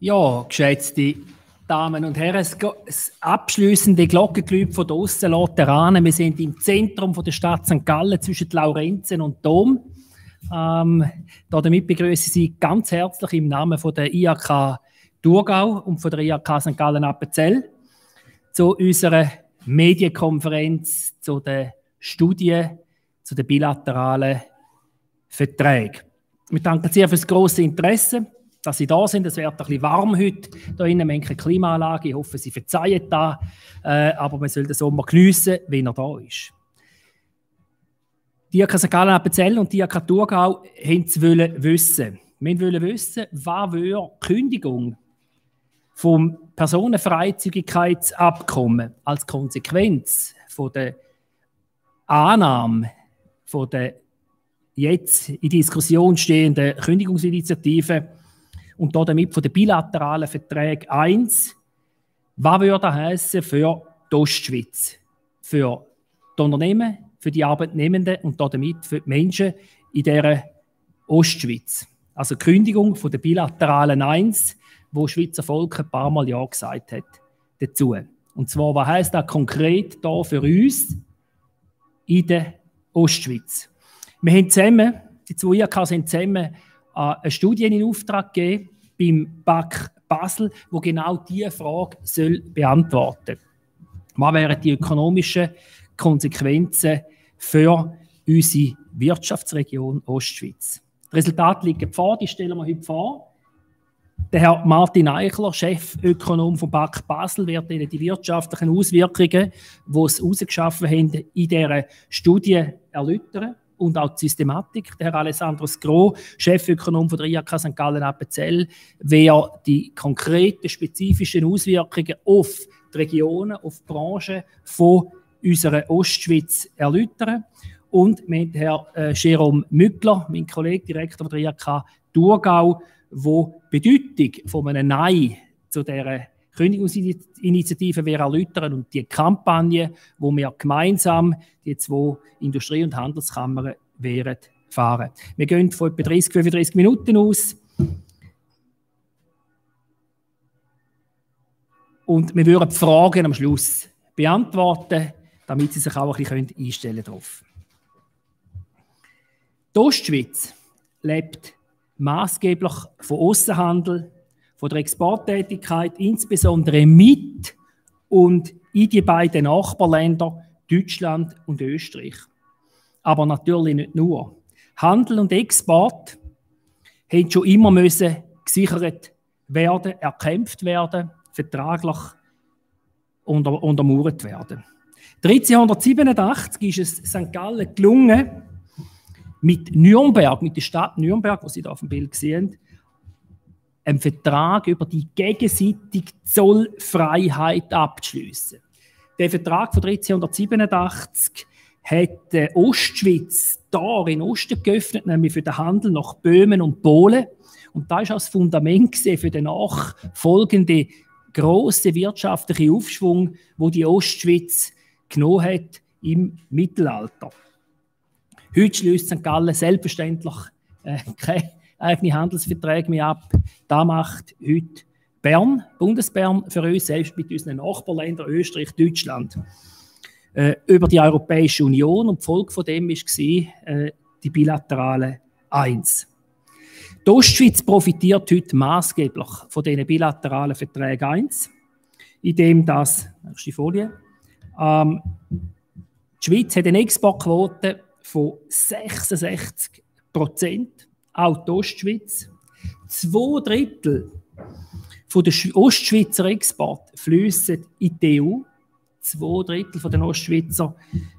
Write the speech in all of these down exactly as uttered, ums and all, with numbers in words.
Ja, geschätzte Damen und Herren, das abschliessende Glockengeläut von der Aussenlaterane. Wir sind im Zentrum der Stadt Sankt Gallen zwischen Laurenzen und Dom. Ähm, damit begrüße ich Sie ganz herzlich im Namen von der I A K Thurgau und von der I A K Sankt Gallen-Appenzell zu unserer Medienkonferenz, zu den Studien, zu den bilateralen Verträgen. Wir danken sehr für das grosse Interesse, dass Sie da sind. Es wird ein bisschen warm heute hier innen, wir haben keine Klimaanlage. Ich hoffe, Sie verzeihen das, äh, aber man soll den Sommer geniessen, wenn er da ist. Die I A K Sankt Gallen-Appenzell und die I A K Thurgau wollten wissen. Wir wollen wissen, was würde die Kündigung vom Personenfreizügigkeitsabkommen als Konsequenz von der Annahme von der jetzt in Diskussion stehenden Kündigungsinitiative und damit von den bilateralen Verträgen eins, was würde das heissen für die Ostschweiz, für die Unternehmen, für die Arbeitnehmenden und damit für die Menschen in dieser Ostschweiz. Also die Kündigung von der bilateralen eins, wo das Schweizer Volk ein paar Mal Ja gesagt hat dazu. Und zwar, was heisst das konkret da für uns in der Ostschweiz? Wir haben zusammen, die zwei I A Ks haben zusammen eine Studie in Auftrag gegeben beim B A K Basel, wo genau diese Frage soll beantworten soll. Was wären die ökonomischen Konsequenzen für unsere Wirtschaftsregion Ostschweiz? Die Resultate liegen vor, die stellen wir heute vor. Der Herr Martin Eichler, Chefökonom vom B A K Basel, wird Ihnen die wirtschaftlichen Auswirkungen, die sie herausgeschaffen haben, in dieser Studie erläutern. Und auch die Systematik. Der Herr Alessandro Sgro, Chefökonom von der I A K Sankt Gallen-Appenzell, wer die konkreten, spezifischen Auswirkungen auf die Regionen, auf die Branchen von unserer Ostschweiz erläutern. Und wir haben Herrn äh, Jérôme Mückler, mein Kollege, Direktor der I A K Thurgau, der die Bedeutung von einem Nein zu dieser Kündigungsinitiative wir erläutern und die Kampagne, wo wir gemeinsam die zwei Industrie- und Handelskammern werden fahren. Wir gehen von etwa dreißig, fünfunddreißig Minuten aus. Und wir würden die Fragen am Schluss beantworten, damit Sie sich auch ein bisschen einstellen darauf. Die Ostschweiz lebt maßgeblich von Aussenhandel, von der Exporttätigkeit, insbesondere mit und in die beiden Nachbarländer Deutschland und Österreich. Aber natürlich nicht nur. Handel und Export haben schon immer müssen gesichert werden, erkämpft werden, vertraglich unter, untermauert werden. dreizehnhundertsiebenundachtzig ist es Sankt Gallen gelungen, mit Nürnberg, mit der Stadt Nürnberg, die Sie hier auf dem Bild sehen, einen Vertrag über die gegenseitige Zollfreiheit abzuschliessen. Der Vertrag von dreizehnhundertsiebenundachtzig hat die Ostschweiz da in Osten geöffnet, nämlich für den Handel nach Böhmen und Polen. Und das war auch das Fundament für den nachfolgenden grossen wirtschaftlichen Aufschwung, wo die Ostschweiz genommen hat im Mittelalter. Heute schließt Sankt Gallen selbstverständlich äh, keine eigene Handelsverträge mehr ab. Das macht heute Bern, Bundesbern, für uns, selbst mit unseren Nachbarländern Österreich, Deutschland. Äh, über die Europäische Union und die Folge von dem war äh, die bilaterale eins. Die Ostschweiz profitiert heute maßgeblich von diesen bilateralen Verträgen eins, indem das, nächste Folie, ähm, die Schweiz hat eine Exportquote von sechsundsechzig Prozent. Auch die Ostschweiz. Zwei Drittel von der Ostschweizer Export fließen in die E U. Zwei Drittel von den Ostschweizer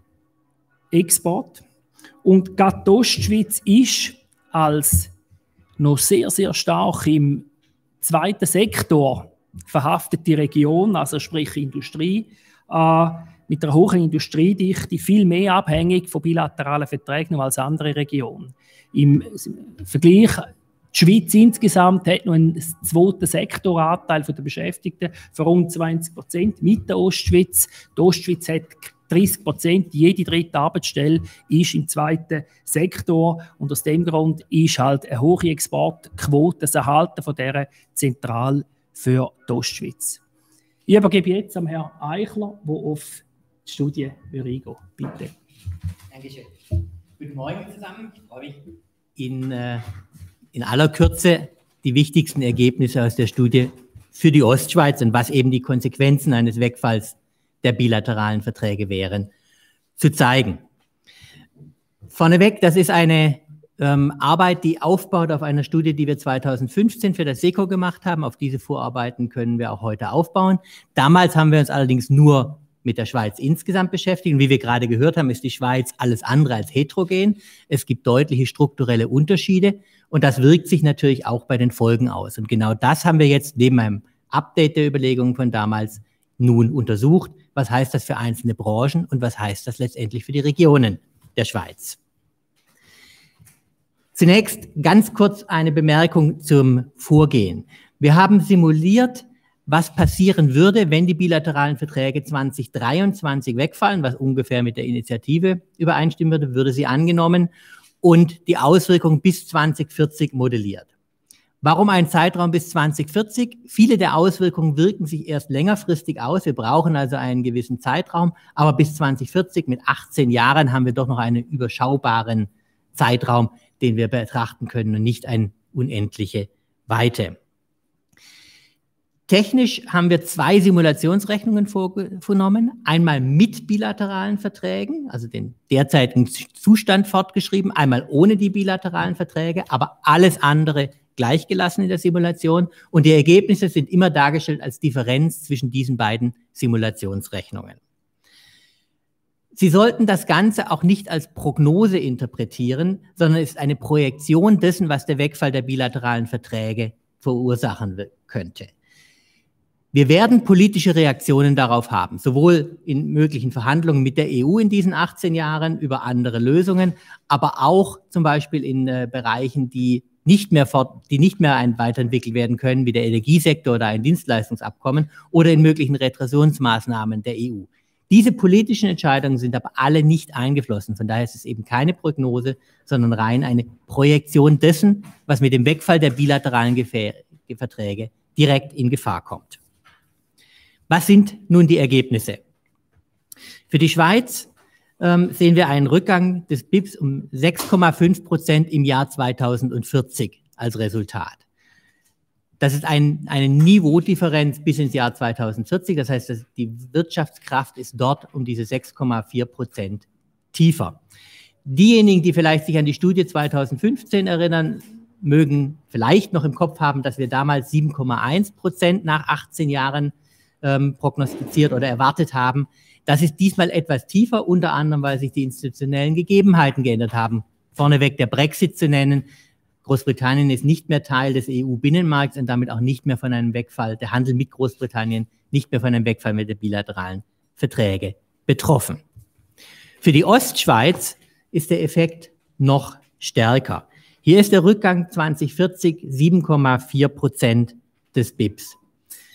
Export. Und gerade die Ostschweiz ist als noch sehr, sehr stark im zweiten Sektor verhaftete Region, also sprich Industrie, äh, mit einer hohen Industriedichte viel mehr abhängig von bilateralen Verträgen als andere Regionen. Im Vergleich, die Schweiz insgesamt hat noch einen zweiten Sektoranteil der Beschäftigten von rund zwanzig Prozent mit der Ostschweiz. Die Ostschweiz hat dreißig Prozent, jede dritte Arbeitsstelle ist im zweiten Sektor. Und aus dem Grund ist halt eine hohe Exportquote das Erhalten von dieser zentral für die Ostschweiz. Ich übergebe jetzt am Herrn Eichler, der auf die Studie eingehen will. Bitte. Dankeschön. Guten Morgen zusammen. Ich freue mich, in, äh, in aller Kürze die wichtigsten Ergebnisse aus der Studie für die Ostschweiz und was eben die Konsequenzen eines Wegfalls der bilateralen Verträge wären, zu zeigen. Vorneweg, das ist eine ähm, Arbeit, die aufbaut auf einer Studie, die wir zweitausendfünfzehn für das SECO gemacht haben. Auf diese Vorarbeiten können wir auch heute aufbauen. Damals haben wir uns allerdings nur mit der Schweiz insgesamt beschäftigt. Und wie wir gerade gehört haben, ist die Schweiz alles andere als heterogen. Es gibt deutliche strukturelle Unterschiede und das wirkt sich natürlich auch bei den Folgen aus. Und genau das haben wir jetzt neben einem Update der Überlegungen von damals nun untersucht. Was heißt das für einzelne Branchen und was heißt das letztendlich für die Regionen der Schweiz? Zunächst ganz kurz eine Bemerkung zum Vorgehen. Wir haben simuliert, was passieren würde, wenn die bilateralen Verträge zweitausenddreiundzwanzig wegfallen, was ungefähr mit der Initiative übereinstimmen würde, würde sie angenommen und die Auswirkungen bis zweitausendvierzig modelliert. Warum ein Zeitraum bis zweitausendvierzig? Viele der Auswirkungen wirken sich erst längerfristig aus. Wir brauchen also einen gewissen Zeitraum, aber bis zweitausendvierzig mit achtzehn Jahren haben wir doch noch einen überschaubaren Zeitraum, den wir betrachten können und nicht eine unendliche Weite. Technisch haben wir zwei Simulationsrechnungen vorgenommen, einmal mit bilateralen Verträgen, also den derzeitigen Zustand fortgeschrieben, einmal ohne die bilateralen Verträge, aber alles andere gleichgelassen in der Simulation und die Ergebnisse sind immer dargestellt als Differenz zwischen diesen beiden Simulationsrechnungen. Sie sollten das Ganze auch nicht als Prognose interpretieren, sondern es ist eine Projektion dessen, was der Wegfall der bilateralen Verträge verursachen könnte. Wir werden politische Reaktionen darauf haben, sowohl in möglichen Verhandlungen mit der E U in diesen achtzehn Jahren über andere Lösungen, aber auch zum Beispiel in äh, Bereichen, die nicht mehr fort, die nicht mehr ein, weiterentwickelt werden können, wie der Energiesektor oder ein Dienstleistungsabkommen oder in möglichen Repressionsmaßnahmen der E U. Diese politischen Entscheidungen sind aber alle nicht eingeflossen. Von daher ist es eben keine Prognose, sondern rein eine Projektion dessen, was mit dem Wegfall der bilateralen Gefä- Verträge direkt in Gefahr kommt. Was sind nun die Ergebnisse? Für die Schweiz ähm, sehen wir einen Rückgang des B I P S um sechs Komma fünf Prozent im Jahr zweitausendvierzig als Resultat. Das ist ein, eine Niveaudifferenz bis ins Jahr zweitausendvierzig. Das heißt, dass die Wirtschaftskraft ist dort um diese sechs Komma vier Prozent tiefer. Diejenigen, die vielleicht sich an die Studie zweitausendfünfzehn erinnern, mögen vielleicht noch im Kopf haben, dass wir damals sieben Komma eins Prozent nach achtzehn Jahren ähm, prognostiziert oder erwartet haben. Das ist diesmal etwas tiefer, unter anderem, weil sich die institutionellen Gegebenheiten geändert haben. Vorneweg der Brexit zu nennen. Großbritannien ist nicht mehr Teil des E U-Binnenmarkts und damit auch nicht mehr von einem Wegfall, der Handel mit Großbritannien, nicht mehr von einem Wegfall mit der bilateralen Verträge betroffen. Für die Ostschweiz ist der Effekt noch stärker. Hier ist der Rückgang zweitausendvierzig sieben Komma vier Prozent des B I P S.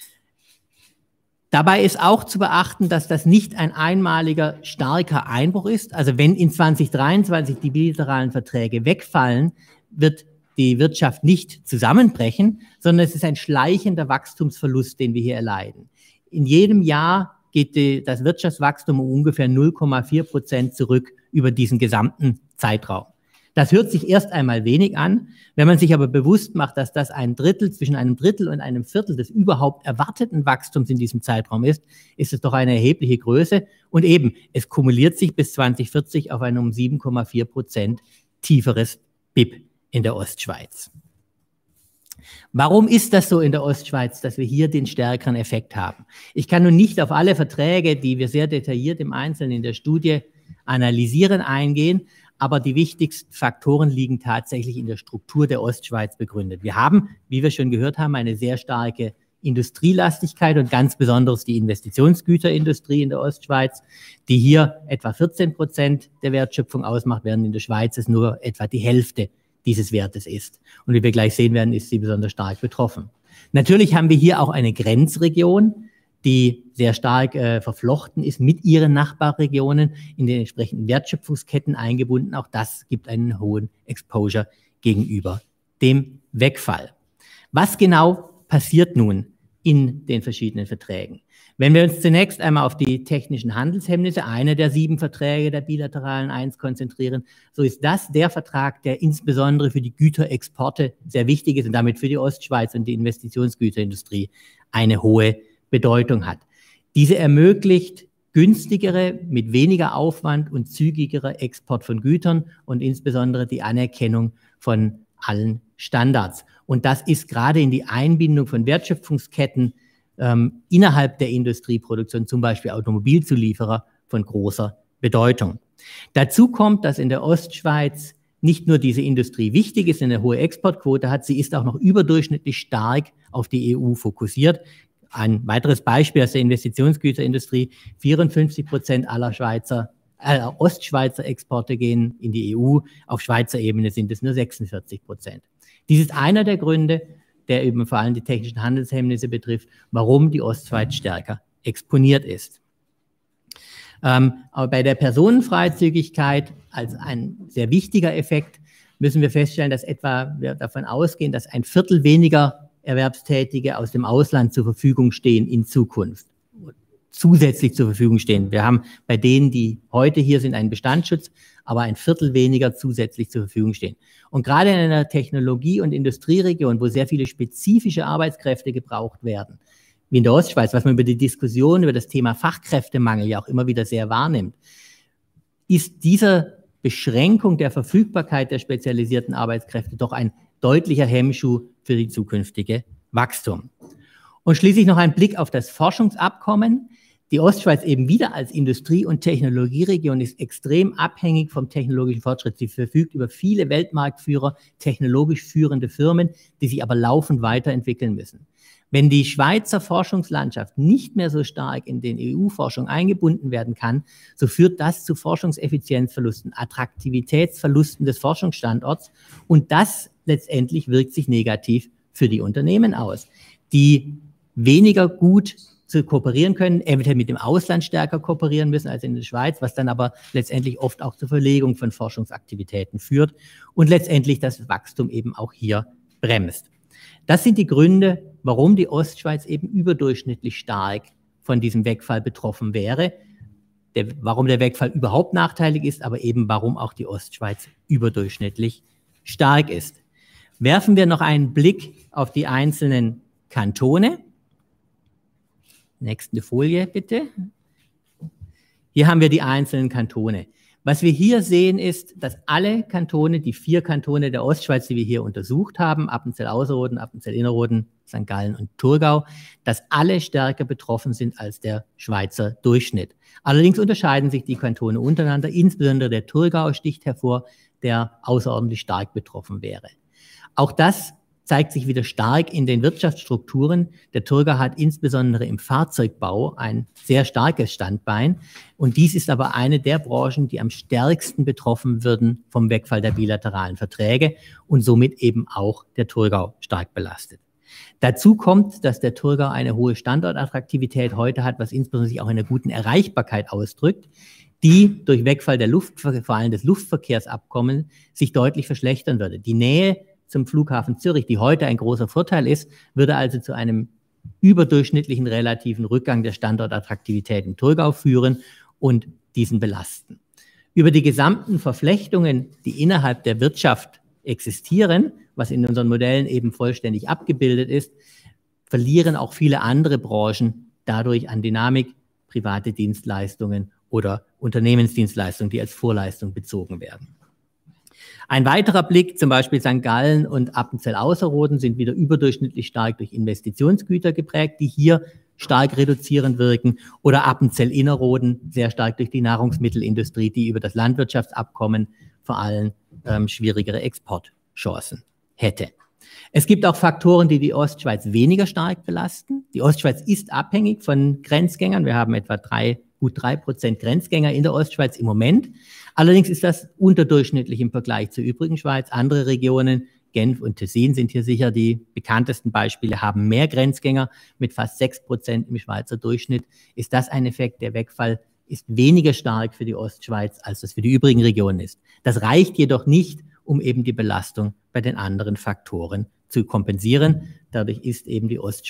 Dabei ist auch zu beachten, dass das nicht ein einmaliger starker Einbruch ist. Also wenn in zweitausenddreiundzwanzig die bilateralen Verträge wegfallen, wird die Wirtschaft nicht zusammenbrechen, sondern es ist ein schleichender Wachstumsverlust, den wir hier erleiden. In jedem Jahr geht die, das Wirtschaftswachstum um ungefähr null Komma vier Prozent zurück über diesen gesamten Zeitraum. Das hört sich erst einmal wenig an. Wenn man sich aber bewusst macht, dass das ein Drittel, zwischen einem Drittel und einem Viertel des überhaupt erwarteten Wachstums in diesem Zeitraum ist, ist es doch eine erhebliche Größe. Und eben, es kumuliert sich bis zweitausendvierzig auf ein um sieben Komma vier Prozent tieferes B I P in der Ostschweiz. Warum ist das so in der Ostschweiz, dass wir hier den stärkeren Effekt haben? Ich kann nun nicht auf alle Verträge, die wir sehr detailliert im Einzelnen in der Studie analysieren, eingehen, aber die wichtigsten Faktoren liegen tatsächlich in der Struktur der Ostschweiz begründet. Wir haben, wie wir schon gehört haben, eine sehr starke Industrielastigkeit und ganz besonders die Investitionsgüterindustrie in der Ostschweiz, die hier etwa vierzehn Prozent der Wertschöpfung ausmacht, während in der Schweiz es nur etwa die Hälfte dieses Wertes ist. Und wie wir gleich sehen werden, ist sie besonders stark betroffen. Natürlich haben wir hier auch eine Grenzregion, die sehr stark äh, verflochten ist mit ihren Nachbarregionen, in den entsprechenden Wertschöpfungsketten eingebunden. Auch das gibt einen hohen Exposure gegenüber dem Wegfall. Was genau passiert nun in den verschiedenen Verträgen. Wenn wir uns zunächst einmal auf die technischen Handelshemmnisse, eine der sieben Verträge der bilateralen Eins, konzentrieren, so ist das der Vertrag, der insbesondere für die Güterexporte sehr wichtig ist und damit für die Ostschweiz und die Investitionsgüterindustrie eine hohe Bedeutung hat. Diese ermöglicht günstigere, mit weniger Aufwand und zügigere Export von Gütern und insbesondere die Anerkennung von allen Standards. Und das ist gerade in die Einbindung von Wertschöpfungsketten ähm, innerhalb der Industrieproduktion, zum Beispiel Automobilzulieferer, von großer Bedeutung. Dazu kommt, dass in der Ostschweiz nicht nur diese Industrie wichtig ist, eine hohe Exportquote hat, sie ist auch noch überdurchschnittlich stark auf die E U fokussiert. Ein weiteres Beispiel aus der Investitionsgüterindustrie, vierundfünfzig Prozent aller Schweizer, äh, Ostschweizer Exporte gehen in die E U, auf Schweizer Ebene sind es nur sechsundvierzig Prozent. Dies ist einer der Gründe, der eben vor allem die technischen Handelshemmnisse betrifft, warum die Ostschweiz stärker exponiert ist. Ähm, aber bei der Personenfreizügigkeit als ein sehr wichtiger Effekt müssen wir feststellen, dass etwa wir davon ausgehen, dass ein Viertel weniger Erwerbstätige aus dem Ausland zur Verfügung stehen in Zukunft, zusätzlich zur Verfügung stehen. Wir haben bei denen, die heute hier sind, einen Bestandsschutz, aber ein Viertel weniger zusätzlich zur Verfügung stehen. Und gerade in einer Technologie- und Industrieregion, wo sehr viele spezifische Arbeitskräfte gebraucht werden, wie in der Ostschweiz, was man über die Diskussion über das Thema Fachkräftemangel ja auch immer wieder sehr wahrnimmt, ist diese Beschränkung der Verfügbarkeit der spezialisierten Arbeitskräfte doch ein deutlicher Hemmschuh für die zukünftige Wachstum. Und schließlich noch ein Blick auf das Forschungsabkommen. Die Ostschweiz eben wieder als Industrie- und Technologieregion ist extrem abhängig vom technologischen Fortschritt. Sie verfügt über viele Weltmarktführer, technologisch führende Firmen, die sich aber laufend weiterentwickeln müssen. Wenn die Schweizer Forschungslandschaft nicht mehr so stark in den E U-Forschung eingebunden werden kann, so führt das zu Forschungseffizienzverlusten, Attraktivitätsverlusten des Forschungsstandorts und das letztendlich wirkt sich negativ für die Unternehmen aus, die weniger gut zu kooperieren können, eventuell mit dem Ausland stärker kooperieren müssen als in der Schweiz, was dann aber letztendlich oft auch zur Verlegung von Forschungsaktivitäten führt und letztendlich das Wachstum eben auch hier bremst. Das sind die Gründe, warum die Ostschweiz eben überdurchschnittlich stark von diesem Wegfall betroffen wäre, der, warum der Wegfall überhaupt nachteilig ist, aber eben warum auch die Ostschweiz überdurchschnittlich stark ist. Werfen wir noch einen Blick auf die einzelnen Kantone. Nächste Folie bitte. Hier haben wir die einzelnen Kantone. Was wir hier sehen ist, dass alle Kantone, die vier Kantone der Ostschweiz, die wir hier untersucht haben, Appenzell-Ausserrhoden, Appenzell-Innerrhoden, Sankt Gallen und Thurgau, dass alle stärker betroffen sind als der Schweizer Durchschnitt. Allerdings unterscheiden sich die Kantone untereinander, insbesondere der Thurgau sticht hervor, der außerordentlich stark betroffen wäre. Auch das zeigt sich wieder stark in den Wirtschaftsstrukturen. Der Thurgau hat insbesondere im Fahrzeugbau ein sehr starkes Standbein. Und dies ist aber eine der Branchen, die am stärksten betroffen würden vom Wegfall der bilateralen Verträge und somit eben auch der Thurgau stark belastet. Dazu kommt, dass der Thurgau eine hohe Standortattraktivität heute hat, was insbesondere sich auch in einer guten Erreichbarkeit ausdrückt, die durch Wegfall der Luft, vor allem des Luftverkehrsabkommens, sich deutlich verschlechtern würde. Die Nähe zum Flughafen Zürich, die heute ein großer Vorteil ist, würde also zu einem überdurchschnittlichen relativen Rückgang der Standortattraktivität im Thurgau führen und diesen belasten. Über die gesamten Verflechtungen, die innerhalb der Wirtschaft existieren, was in unseren Modellen eben vollständig abgebildet ist, verlieren auch viele andere Branchen dadurch an Dynamik, private Dienstleistungen oder Unternehmensdienstleistungen, die als Vorleistung bezogen werden. Ein weiterer Blick, zum Beispiel Sankt Gallen und Appenzell-Ausserrhoden, sind wieder überdurchschnittlich stark durch Investitionsgüter geprägt, die hier stark reduzierend wirken, oder Appenzell-Innerrhoden sehr stark durch die Nahrungsmittelindustrie, die über das Landwirtschaftsabkommen vor allem ähm, schwierigere Exportchancen hätte. Es gibt auch Faktoren, die die Ostschweiz weniger stark belasten. Die Ostschweiz ist abhängig von Grenzgängern. Wir haben etwa drei, gut drei Prozent Grenzgänger in der Ostschweiz im Moment. Allerdings ist das unterdurchschnittlich im Vergleich zur übrigen Schweiz. Andere Regionen, Genf und Tessin, sind hier sicher die bekanntesten Beispiele, haben mehr Grenzgänger mit fast sechs Prozent im Schweizer Durchschnitt. Ist das ein Effekt? Der Wegfall ist weniger stark für die Ostschweiz, als das für die übrigen Regionen ist. Das reicht jedoch nicht, um eben die Belastung bei den anderen Faktoren zu kompensieren. Dadurch ist eben die Ostschweiz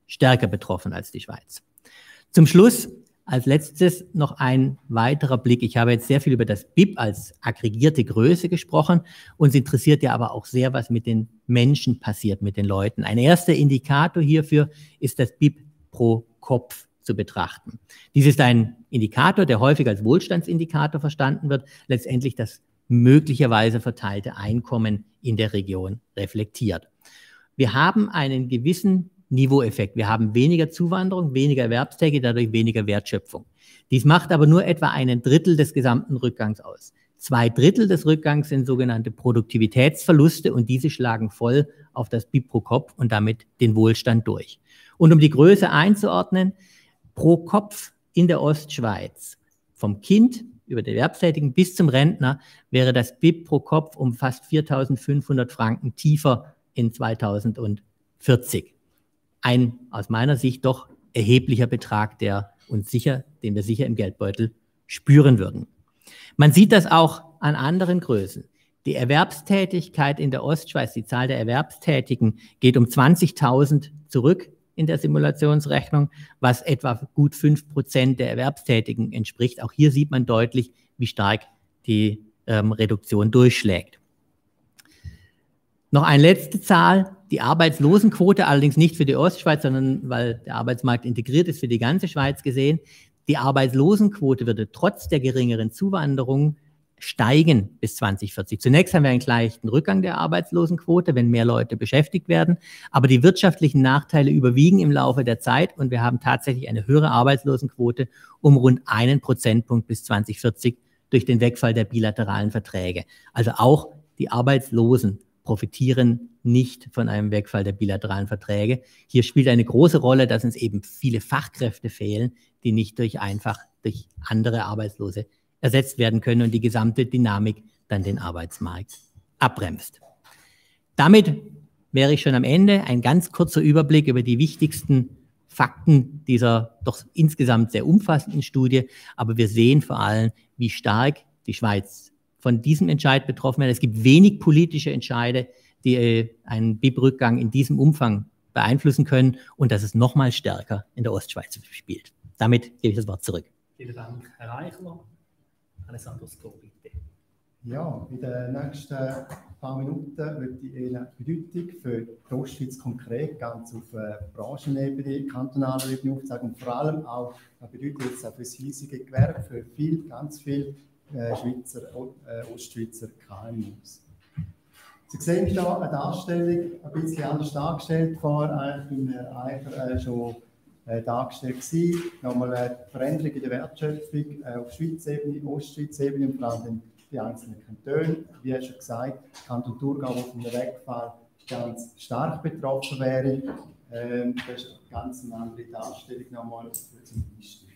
stärker betroffen als die Schweiz. Zum Schluss als letztes noch ein weiterer Blick. Ich habe jetzt sehr viel über das B I P als aggregierte Größe gesprochen. Uns interessiert ja aber auch sehr, was mit den Menschen passiert, mit den Leuten. Ein erster Indikator hierfür ist das B I P pro Kopf zu betrachten. Dies ist ein Indikator, der häufig als Wohlstandsindikator verstanden wird, letztendlich das möglicherweise verteilte Einkommen in der Region reflektiert. Wir haben einen gewissen Niveaueffekt. Wir haben weniger Zuwanderung, weniger Erwerbstätige, dadurch weniger Wertschöpfung. Dies macht aber nur etwa einen Drittel des gesamten Rückgangs aus. Zwei Drittel des Rückgangs sind sogenannte Produktivitätsverluste und diese schlagen voll auf das B I P pro Kopf und damit den Wohlstand durch. Und um die Größe einzuordnen, pro Kopf in der Ostschweiz, vom Kind über den Erwerbstätigen bis zum Rentner, wäre das B I P pro Kopf um fast viertausendfünfhundert Franken tiefer in zweitausendvierzig. Ein aus meiner Sicht doch erheblicher Betrag, der uns sicher, den wir sicher im Geldbeutel spüren würden. Man sieht das auch an anderen Größen. Die Erwerbstätigkeit in der Ostschweiz, die Zahl der Erwerbstätigen, geht um zwanzigtausend zurück in der Simulationsrechnung, was etwa gut fünf Prozent der Erwerbstätigen entspricht. Auch hier sieht man deutlich, wie stark die ähm, Reduktion durchschlägt. Noch eine letzte Zahl, die Arbeitslosenquote, allerdings nicht für die Ostschweiz, sondern weil der Arbeitsmarkt integriert ist, für die ganze Schweiz gesehen. Die Arbeitslosenquote würde trotz der geringeren Zuwanderung steigen bis zweitausendvierzig. Zunächst haben wir einen leichten Rückgang der Arbeitslosenquote, wenn mehr Leute beschäftigt werden, aber die wirtschaftlichen Nachteile überwiegen im Laufe der Zeit und wir haben tatsächlich eine höhere Arbeitslosenquote um rund einen Prozentpunkt bis zweitausendvierzig durch den Wegfall der bilateralen Verträge. Also auch die Arbeitslosen profitieren nicht von einem Wegfall der bilateralen Verträge. Hier spielt eine große Rolle, dass uns eben viele Fachkräfte fehlen, die nicht durch einfach durch andere Arbeitslose ersetzt werden können und die gesamte Dynamik dann den Arbeitsmarkt abbremst. Damit wäre ich schon am Ende. Ein ganz kurzer Überblick über die wichtigsten Fakten dieser doch insgesamt sehr umfassenden Studie. Aber wir sehen vor allem, wie stark die Schweiz von diesem Entscheid betroffen werden. Es gibt wenig politische Entscheide, die äh, einen B I P-Rückgang in diesem Umfang beeinflussen können und dass es noch mal stärker in der Ostschweiz spielt. Damit gebe ich das Wort zurück. Vielen Dank, Herr Reichler. Alessandro Sko, bitte. Ja, in den nächsten paar Minuten würde ich Ihnen die Bedeutung für die Ostschweiz konkret ganz auf äh, Branchenebene, kantonaler Ebene aufzeigen und vor allem auch die Bedeutung jetzt auch für das hiesige Gewerbe, für viel, ganz viele äh, Schweizer, äh, Ostschweizer K M Us. Sie sehen hier eine Darstellung, ein bisschen anders dargestellt, vorher beim Herrn Eicher äh, schon äh, dargestellt gewesen. Nochmal eine Veränderung in der Wertschöpfung äh, auf Schweiz-Ebene, Ostschweiz-Ebene und vor allem die einzelnen Kantone. Wie schon gesagt, Kanton Thurgau, der von dem Wegfall ganz stark betroffen wäre. Ähm, das ist eine ganz andere Darstellung nochmal zum Beispiel.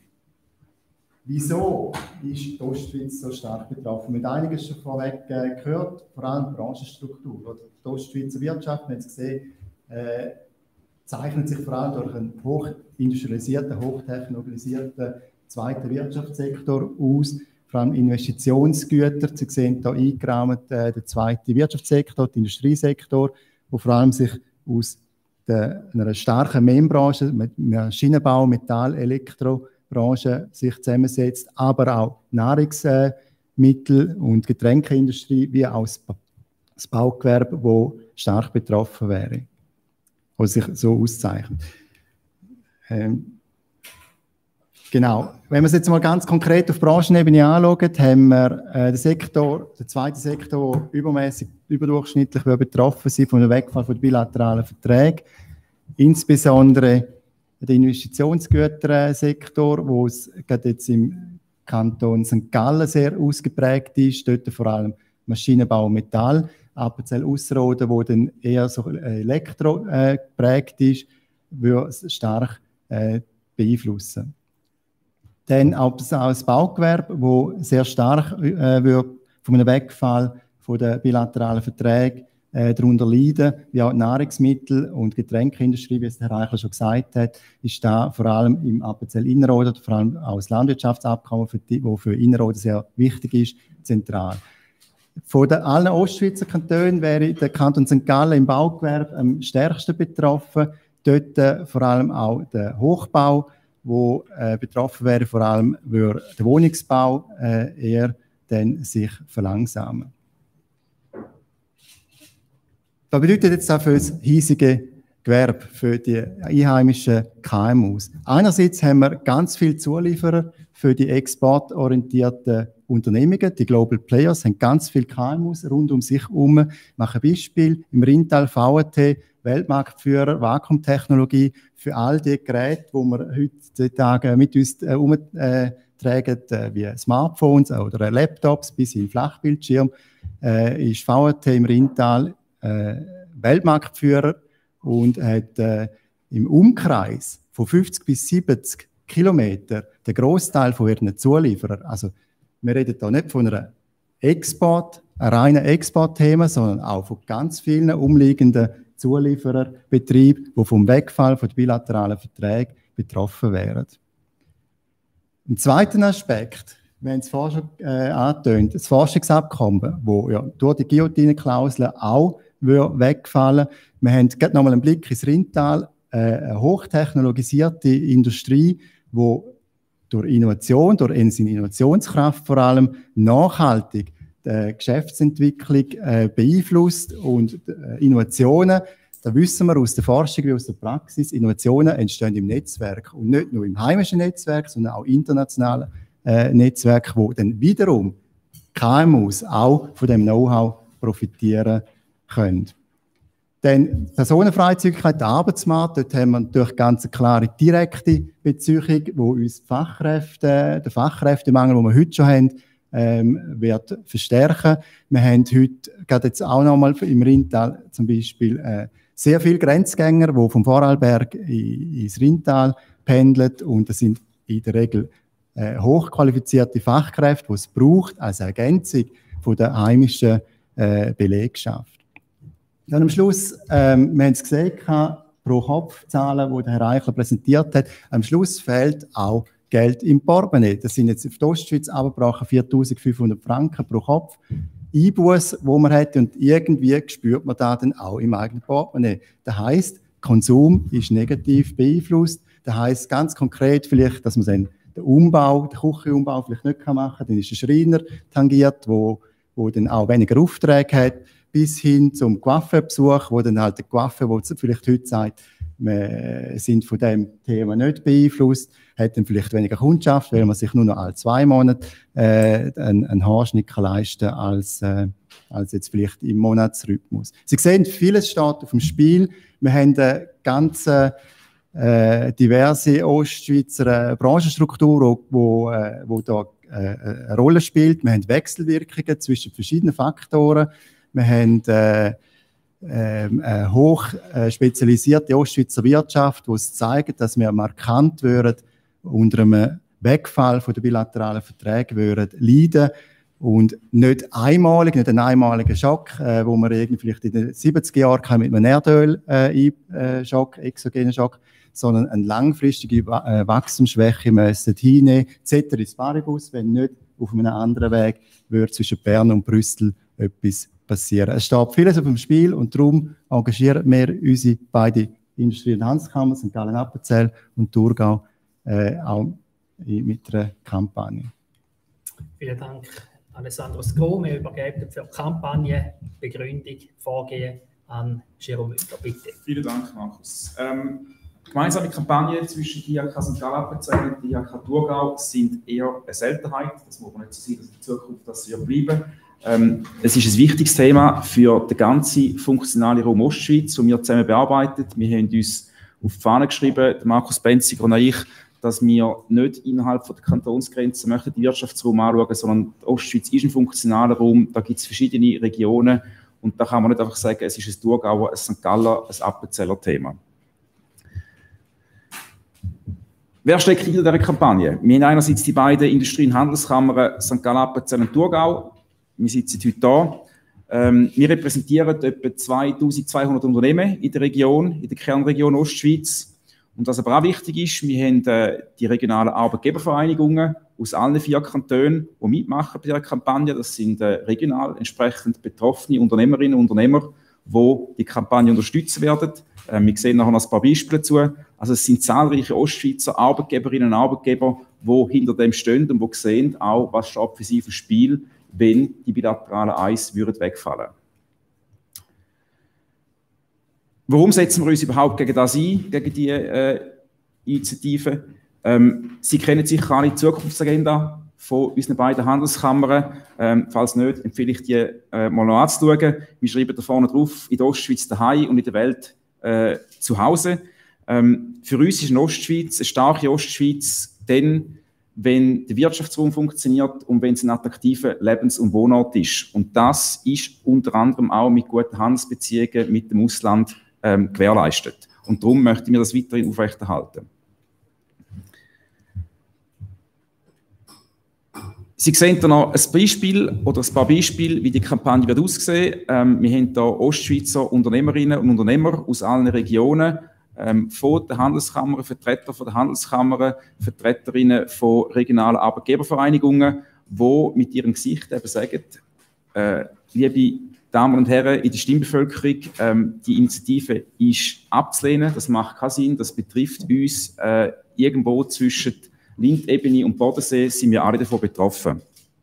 Wieso ist die Ostschweiz so stark betroffen? Mit einiges schon vorweg äh, gehört, vor allem die Branchenstruktur. Oder die Ostschweizer Wirtschaft, wir haben es gesehen, äh, zeichnet sich vor allem durch einen hochindustrialisierten, hochtechnologisierten zweiten Wirtschaftssektor aus, vor allem Investitionsgüter. Sie sehen hier eingerahmt äh, der zweite Wirtschaftssektor, der Industriesektor, der vor allem sich aus der, einer starken Mainbranche, mit Maschinenbau, Metall, Elektrobranche sich zusammensetzt, aber auch Nahrungsmittel- und Getränkeindustrie, wie auch das Baugewerbe, das stark betroffen wäre, oder sich so auszeichnet. Ähm, Genau. Wenn wir es jetzt mal ganz konkret auf Branchenebene anschauen, haben wir äh, den Sektor, den zweiten Sektor, der übermäßig, überdurchschnittlich betroffen ist von dem Wegfall von bilateralen Verträgen. Insbesondere der Investitionsgütersektor, wo es gerade jetzt im Kanton Sankt Gallen sehr ausgeprägt ist, dort vor allem Maschinenbau und Metall, Appenzell Ausserrhoden, wo dann eher so elektro äh, geprägt ist, würde es stark äh, beeinflussen. Dann auch das Baugewerbe, das sehr stark äh, wird von einem Wegfall von den bilateralen Verträgen äh, darunter leiden, wie auch die Nahrungsmittel- und Getränkeindustrie, wie es Herr Reichler schon gesagt hat, ist da vor allem im Appenzell Innerrhoden, vor allem auch das Landwirtschaftsabkommen, das für, für Innerrhoden sehr wichtig ist, zentral. Von den allen Ostschweizer Kantonen wäre der Kanton Sankt Gallen im Baugewerbe am stärksten betroffen. dort äh, vor allem auch der Hochbau, wo äh, betroffen wäre, vor allem würde der Wohnungsbau äh, eher dann sich verlangsamen. Was bedeutet jetzt das für das hiesige Gewerbe, für die einheimischen K M Us? Einerseits haben wir ganz viele Zulieferer für die exportorientierten Unternehmungen. Die Global Players haben ganz viele K M Us rund um sich herum. Ich mache ein Beispiel. Im Rintal V A T, Weltmarktführer, Vakuumtechnologie, für all die Geräte, die wir heutzutage mit uns herumtragen, äh, wie Smartphones oder Laptops bis hin Flachbildschirm, äh, ist V A T im Rintal äh, Weltmarktführer und hat äh, im Umkreis von fünfzig bis siebzig Kilometern den Großteil von ihren Zulieferern. Also wir reden hier nicht von einer Export, einem reinen Exportthema, sondern auch von ganz vielen umliegenden Zuliefererbetrieben, die vom Wegfall von bilateralen Verträgen betroffen wären. Ein zweiter Aspekt, wir haben es vorhin schon äh, angetönt, das Forschungsabkommen, das ja durch die Guillotine-Klausel auch wegfallen würde. Wir haben gerade nochmal einen Blick ins Rintal, äh, eine hochtechnologisierte Industrie, die durch Innovation, durch seine Innovationskraft vor allem nachhaltig die Geschäftsentwicklung äh, beeinflusst und äh, Innovationen, da wissen wir aus der Forschung wie aus der Praxis, Innovationen entstehen im Netzwerk und nicht nur im heimischen Netzwerk, sondern auch internationalen äh, Netzwerk, wo dann wiederum K M Us auch von dem Know-how profitieren können. Dann Personenfreizügigkeit, der Arbeitsmarkt, dort haben wir natürlich ganz eine klare direkte Beziehung, wo uns die Fachkräfte, der Fachkräftemangel, den wir heute schon haben, ähm, wird verstärken. Wir haben heute, gerade jetzt auch nochmal im Rintal zum Beispiel, äh, sehr viele Grenzgänger, die vom Vorarlberg in, ins Rintal pendeln und das sind in der Regel äh, hochqualifizierte Fachkräfte, die es braucht als Ergänzung von der heimischen äh, Belegschaft. Dann am Schluss, ähm, wir haben es gesehen, pro Kopf-Zahlen, die der Herr Eichler präsentiert hat, am Schluss fehlt auch Geld im Portemonnaie. Das sind jetzt auf die Ostschweiz abgebrochen viertausendfünfhundert Franken pro Kopf. Einbuß, wo man hat, und irgendwie spürt man da dann auch im eigenen Portemonnaie. Das heisst, Konsum ist negativ beeinflusst. Das heisst ganz konkret vielleicht, dass man dann den Umbau, den Küchenumbau vielleicht nicht machen kann. Dann ist ein Schreiner tangiert, wo, wo dann auch weniger Aufträge hat, bis hin zum Coiffeurbesuch, wo dann halt der Coiffeur, der vielleicht heute sagt, wir sind von diesem Thema nicht beeinflusst, hat dann vielleicht weniger Kundschaft, weil man sich nur noch alle zwei Monate äh, einen, einen Haarschnitt leisten kann, als, äh, als jetzt vielleicht im Monatsrhythmus. Sie sehen, vieles steht auf dem Spiel. Wir haben eine ganz äh, diverse Ostschweizer Branchenstruktur, wo, äh, wo da äh, eine Rolle spielt. Wir haben Wechselwirkungen zwischen verschiedenen Faktoren. Wir haben äh, äh, eine hoch äh, spezialisierte Ostschweizer Wirtschaft, die es zeigt, dass wir markant würden, unter einem Wegfall von der bilateralen Verträge würden leiden und nicht einmalig, nicht einen einmaligen Schock, äh, wo wir irgendwie vielleicht in den siebziger Jahren mit einem Erdöl-Schock, äh, exogenen Schock, sondern eine langfristige äh, Wachstumsschwäche müssen hinnehmen, ceteris paribus, wenn nicht auf einem anderen Weg würde zwischen Bern und Brüssel etwas passieren. Es steht vieles auf dem Spiel und darum engagieren wir unsere beiden Industrie- und Handelskammern, Sankt Gallen-Appenzell und Thurgau, äh, auch mit einer Kampagne. Vielen Dank, Alessandro Scro. Wir übergeben für die Kampagne, Begründung, Vorgehen an Jerome Müller. Bitte. Vielen Dank, Markus. Ähm, gemeinsame Kampagnen zwischen die I H K Sankt Gallen-Appenzell und die I H K Thurgau sind eher eine Seltenheit. Das muss man nicht so sein, dass in Zukunft das wird bleiben. Ähm, es ist ein wichtiges Thema für den ganzen funktionalen Raum Ostschweiz, den wir zusammen bearbeitet. Wir haben uns auf die Fahne geschrieben, Markus Benziger und ich, dass wir nicht innerhalb von der Kantonsgrenzen möchten den Wirtschaftsraum anschauen, sondern die Ostschweiz ist ein funktionaler Raum, da gibt es verschiedene Regionen und da kann man nicht einfach sagen, es ist ein Thurgauer, ein Sankt Galler, ein Appenzeller Thema. Wer steckt hinter dieser Kampagne? Wir haben einerseits die beiden Industrie- und Handelskammern Sankt Gallen, Appenzell und Thurgau. Wir sitzen heute hier. Ähm, wir repräsentieren etwa zweitausendzweihundert Unternehmen in der Region, in der Kernregion Ostschweiz. Und was aber auch wichtig ist, wir haben äh, die regionalen Arbeitgebervereinigungen aus allen vier Kantonen, die mitmachen bei dieser Kampagne. Das sind äh, regional entsprechend betroffene Unternehmerinnen und Unternehmer wo die Kampagne unterstützen werden. Ähm, wir sehen nachher noch ein paar Beispiele dazu. Also es sind zahlreiche Ostschweizer Arbeitgeberinnen und Arbeitgeber, die hinter dem stehen und die sehen auch, was steht für sie für Spiel, wenn die bilateralen Eis würden wegfallen. Warum setzen wir uns überhaupt gegen das ein, gegen die äh, Initiative? Ähm, Sie kennen sicher alle die Zukunftsagenda von unseren beiden Handelskammern. Ähm, falls nicht, empfehle ich die äh, mal noch anzuschauen. Wir schreiben da vorne drauf, in der Ostschweiz daheim und in der Welt äh, zu Hause. Ähm, für uns ist eine Ostschweiz, eine starke Ostschweiz, dann, wenn der Wirtschaftsraum funktioniert und wenn es ein attraktiver Lebens- und Wohnort ist. Und das ist unter anderem auch mit guten Handelsbeziehungen mit dem Ausland ähm, gewährleistet. Und darum möchten wir das weiterhin aufrechterhalten. Sie sehen hier noch ein Beispiel oder ein paar Beispiele, wie die Kampagne wird aussehen. Ähm, wir haben hier Ostschweizer Unternehmerinnen und Unternehmer aus allen Regionen, ähm, von der Handelskammer, Vertreter von der Handelskammer, Vertreterinnen von regionalen Arbeitgebervereinigungen, die mit ihrem Gesicht eben sagen, äh, liebe Damen und Herren in der Stimmbevölkerung, ähm, die Initiative ist abzulehnen, das macht keinen Sinn, das betrifft uns äh, irgendwo zwischen Lindebene und Bodensee, sind wir alle davon betroffen.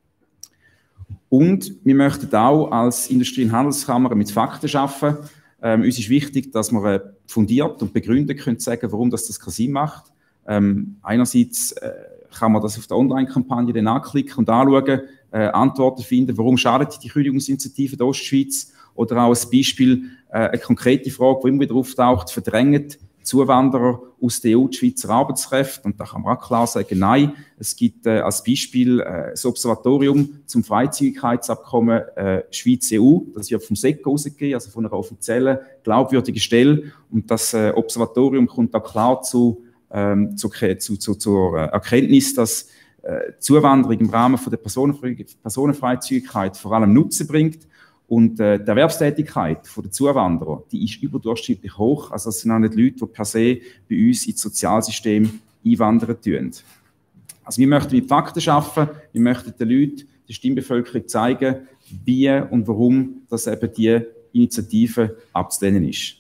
Und wir möchten auch als Industrie- und Handelskammer mit Fakten arbeiten. Ähm, uns ist wichtig, dass wir äh, fundiert und begründet können sagen, warum das, das keinen Sinn macht. Ähm, einerseits äh, kann man das auf der Online-Kampagne dann anklicken und anschauen, äh, Antworten finden, warum schadet die Kündigungsinitiative der Ostschweiz, oder auch als Beispiel äh, eine konkrete Frage, die immer wieder auftaucht, verdrängt Zuwanderer aus der E U die Schweizer Arbeitskräfte? Und da kann man auch klar sagen, nein. Es gibt äh, als Beispiel äh, das Observatorium zum Freizügigkeitsabkommen äh, Schweiz-E U. Das wird vom S E C O rausgegeben, also von einer offiziellen, glaubwürdigen Stelle. Und das äh, Observatorium kommt da klar zu, ähm, zu, zu, zu, zur Erkenntnis, dass äh, Zuwanderung im Rahmen von der Personenfre Personenfreizügigkeit vor allem Nutzen bringt. Und äh, die Erwerbstätigkeit der Zuwanderer, die ist überdurchschnittlich hoch. Also das sind auch nicht Leute, die per se bei uns ins Sozialsystem einwandern tun. Also wir möchten mit Fakten arbeiten, wir möchten den Leuten, der Stimmbevölkerung zeigen, wie und warum das eben die Initiative abzulehnen ist.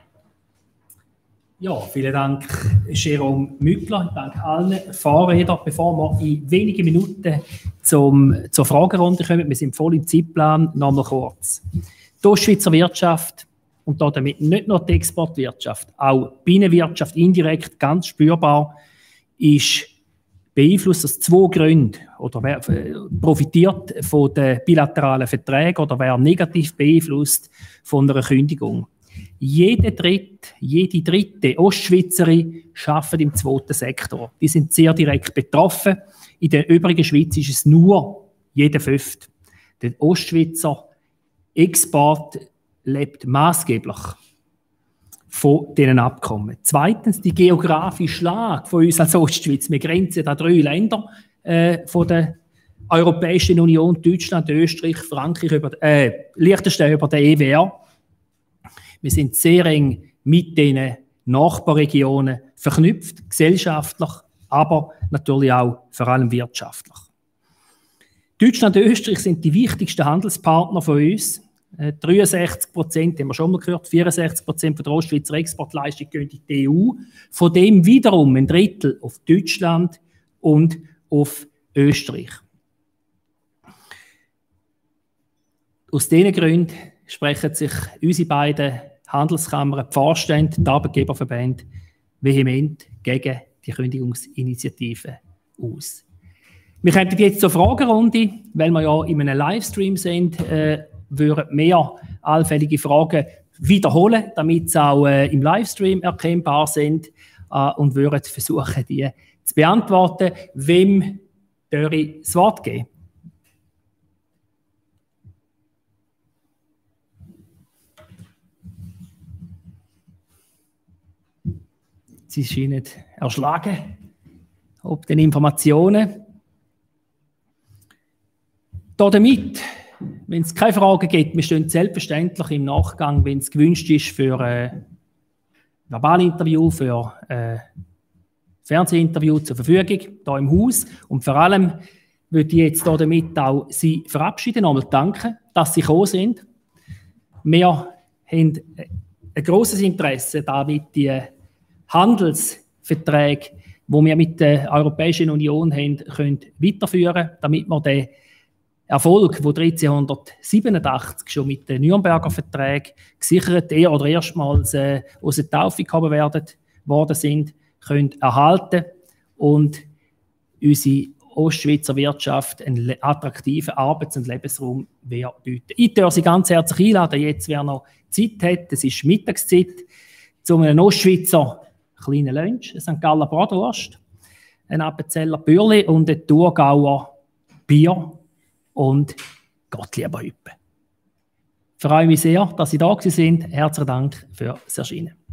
Ja, vielen Dank, Jérôme Mückler. Ich danke allen Vorrednern. Bevor wir in wenigen Minuten zum, zur Fragerunde kommen, wir sind voll im Zeitplan, noch mal kurz. Die Ostschweizer Wirtschaft und damit nicht nur die Exportwirtschaft, auch die Binnenwirtschaft indirekt ganz spürbar, ist beeinflusst aus zwei Gründen oder wer profitiert von den bilateralen Verträgen oder wer negativ beeinflusst von einer Kündigung. Jede dritte, jede dritte Ostschweizerin arbeitet im zweiten Sektor. Die sind sehr direkt betroffen. In der übrigen Schweiz ist es nur jeder Fünfte. Der Ostschweizer Export lebt maßgeblich von diesen Abkommen. Zweitens, die geografische Lage von uns als Ostschweiz. Wir grenzen an drei Länder äh, von der Europäischen Union: Deutschland, Österreich, Frankreich, über, äh, Liechtenstein über den E W R. Wir sind sehr eng mit den Nachbarregionen verknüpft, gesellschaftlich, aber natürlich auch vor allem wirtschaftlich. Deutschland und Österreich sind die wichtigsten Handelspartner von uns. dreiundsechzig Prozent, haben wir schon mal gehört, vierundsechzig Prozent der Ostschweizer Exportleistung gehen in die E U. Von dem wiederum ein Drittel auf Deutschland und auf Österreich. Aus diesen Gründen sprechen sich unsere beiden Handelskammern, die Vorstände, die Arbeitgeberverbände vehement gegen die Kündigungsinitiative aus. Wir kommen jetzt zur Fragerunde, weil wir ja in einem Livestream sind, äh, würden mehr allfällige Fragen wiederholen, damit sie auch äh, im Livestream erkennbar sind, äh, und würden versuchen, die zu beantworten. Wem darf ich das Wort geben? Sie scheinen erschlagen ob den Informationen. Damit, wenn es keine Fragen gibt, wir stehen selbstverständlich im Nachgang, wenn es gewünscht ist, für ein Verbalinterview, für ein Fernsehinterview zur Verfügung, hier im Haus. Und vor allem würde ich jetzt damit auch Sie verabschieden, einmal danken, dass Sie gekommen sind. Wir haben ein grosses Interesse, damit die Handelsverträge, die wir mit der Europäischen Union haben, können weiterführen, damit wir den Erfolg, der dreizehnhundertsiebenundachtzig schon mit den Nürnberger Verträgen gesichert, eher oder erstmals äh, aus der Taufe gehoben werden, worden sind, können erhalten und unsere Ostschweizer Wirtschaft einen attraktiven Arbeits- und Lebensraum bieten. Ich darf Sie ganz herzlich einladen, jetzt, wer noch Zeit hat, es ist Mittagszeit, zu einem Ostschweizer kleinen Lunch, eine Sankt Galler Bratwurst, ein Appenzeller Bürli und ein Thurgauer Bier und Gottlieber Hüppe. Ich freue mich sehr, dass Sie da sind. Herzlichen Dank fürs Erscheinen.